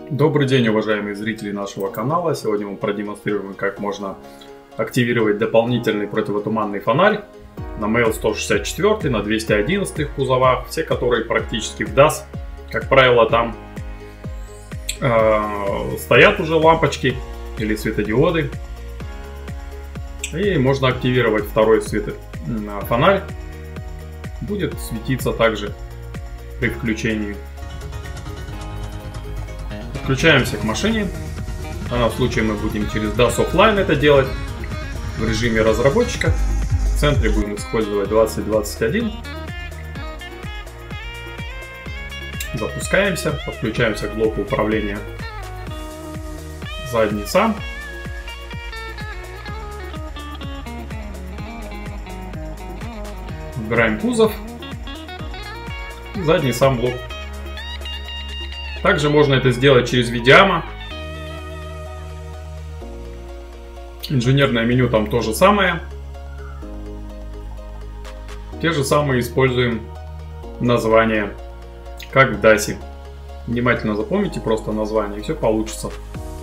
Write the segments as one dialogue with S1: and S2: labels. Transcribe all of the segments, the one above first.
S1: Добрый день, уважаемые зрители нашего канала. Сегодня мы продемонстрируем, как можно активировать дополнительный противотуманный фонарь на Mail 164, на 211 кузовах, все которые практически в DAS. Как правило, там стоят уже лампочки или светодиоды. И можно активировать второй фонарь. Будет светиться также при включении. Подключаемся к машине. В данном случае мы будем через DAS Offline это делать в режиме разработчика. В центре будем использовать 2021. Запускаемся, подключаемся к блоку управления задний сам. Выбираем кузов и задний сам блок. Также можно это сделать через Видиама. Инженерное меню там то же самое. Те же самые используем названия, как в DAS. Внимательно запомните просто название, и все получится.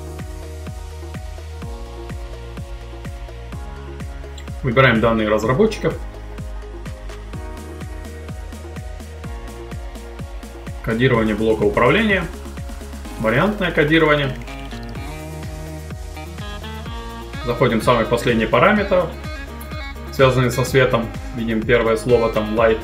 S1: Выбираем данные разработчиков. Кодирование блока управления, вариантное кодирование. Заходим в самый последний параметр, связанный со светом. Видим первое слово там Light.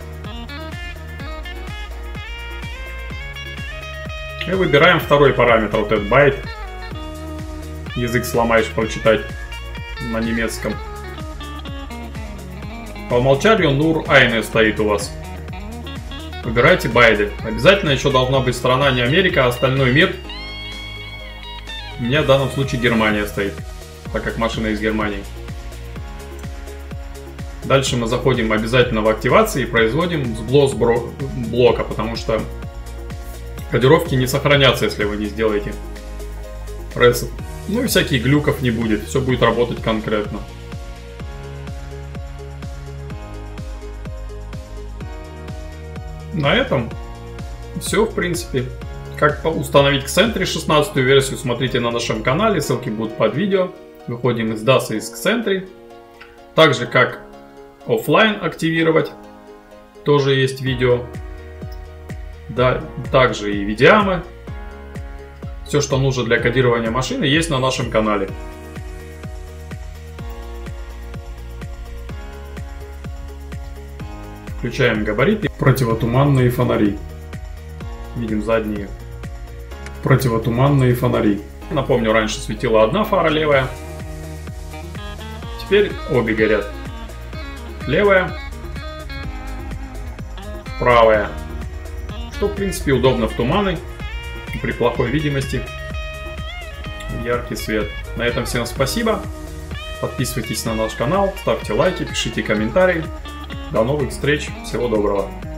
S1: И выбираем второй параметр, вот этот Byte. Язык сломаешь прочитать на немецком. По умолчанию Nur Eine стоит у вас. Выбирайте байды. Обязательно еще должна быть страна не Америка, а остальной мир. У меня в данном случае Германия стоит, так как машина из Германии. Дальше мы заходим обязательно в активации и производим сброс блока, потому что кодировки не сохранятся, если вы не сделаете пресс. Ну и всяких глюков не будет, все будет работать конкретно. На этом все, в принципе. Как установить Xentry 16 версию, смотрите на нашем канале, ссылки будут под видео. Выходим из DAS и из Xentry. Также как офлайн активировать, тоже есть видео. Да, также и видеамы. Все, что нужно для кодирования машины, есть на нашем канале. Включаем габариты. Противотуманные фонари. Видим задние противотуманные фонари. Напомню, раньше светила одна фара левая. Теперь обе горят. Левая, правая. Что в принципе удобно в туманы. При плохой видимости. Яркий свет. На этом всем спасибо. Подписывайтесь на наш канал, ставьте лайки, пишите комментарии. До новых встреч, всего доброго.